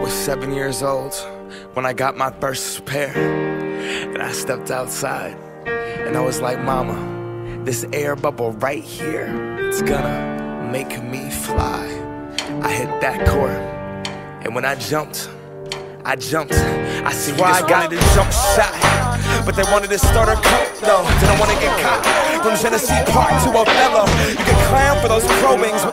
was 7 years old when I got my first pair, and I stepped outside and I was like, mama, this air bubble right here, it's gonna make me fly. I hit that court, and when I jumped. I see why I got the jump shot, but they wanted to start a cult though. Didn't want to get caught. From Genesee Park to Othello, you can clam for those pro wings.